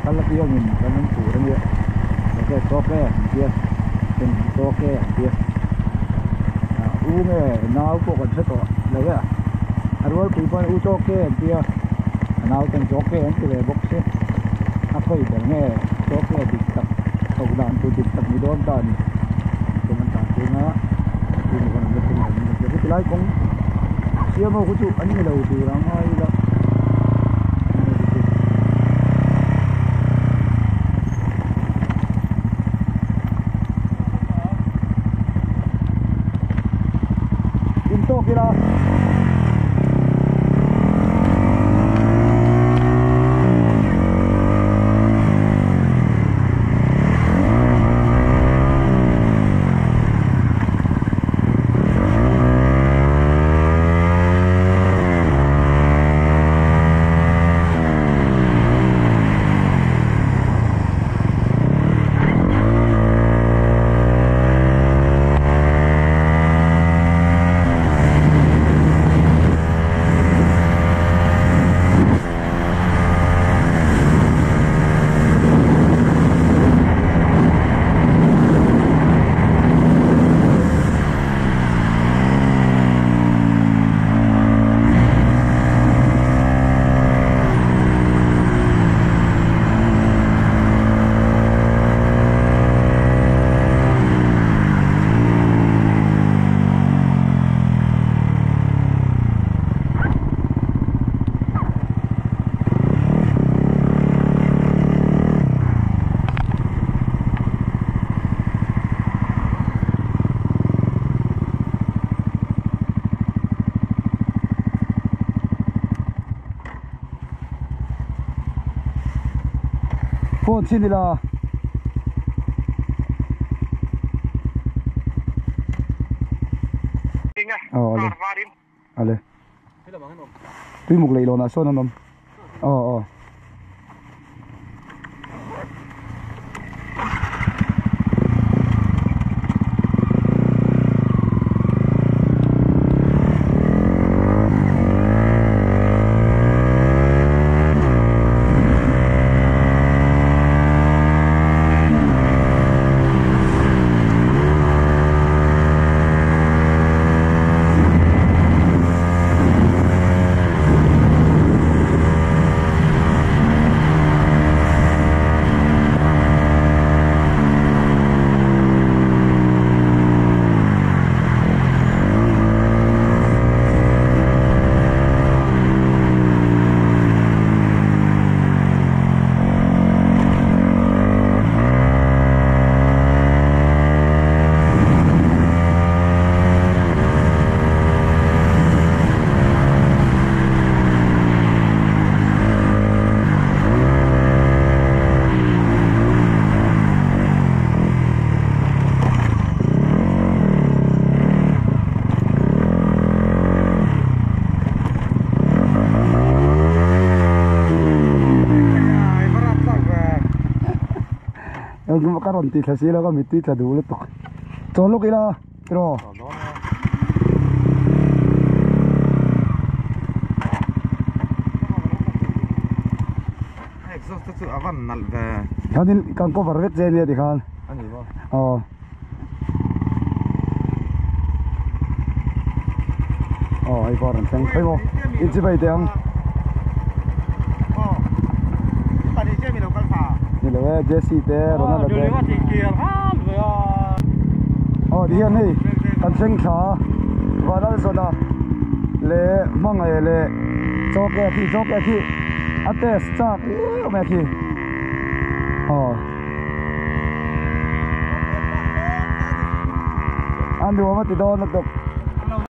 kalau dia min kan turun dia toke diaเป็นtoke dia ume nau ko kan seto lagi arwal pipan toke dia nau kan toke anti le boxe apa itu nge toke diktak saudan tu diktak ni don tan teman tan na ini kan betul jadi tilai kong siapa mau kucu ani lau tu ramai lah kira phone xin đi là ale tuy một lấy lon là số năm Yung makaron ti sa sila kami ti sa dulo to. Tolo kila, pero. Exhaust tu avan nal ve. Hanin kan cover vet zenia di kan. Ani ba. Ai koran tang phai mo. Ichi bai tang. Tani che mi lo kal sa. Ni le Jesse te rona la te. Đi anh đi, cần sinh khá và đó là lệ mong ngày lệ cho cái khi test chắc mẹ khi anh đùa mà thì đó nó được